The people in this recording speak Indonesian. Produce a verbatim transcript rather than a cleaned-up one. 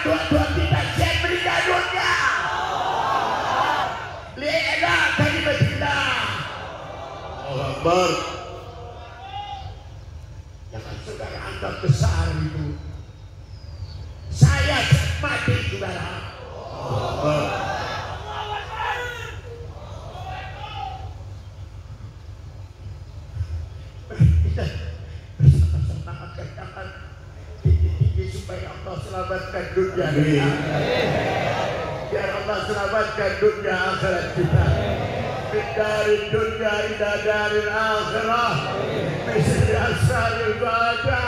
tua-tua kita siap berikan dunia. Lihatlah kalimat kita. Allah Akbar. Jangan saudara anggap besar itu. Saya mati saudara. Allah. Kita bersama-sama akan tangan tinggi-tinggi supaya Allah selamatkan dunia ini. Biar Allah selamatkan dunia akhirat kita. Dari dunia ila dari akhirah. Bismillah asal ibadah.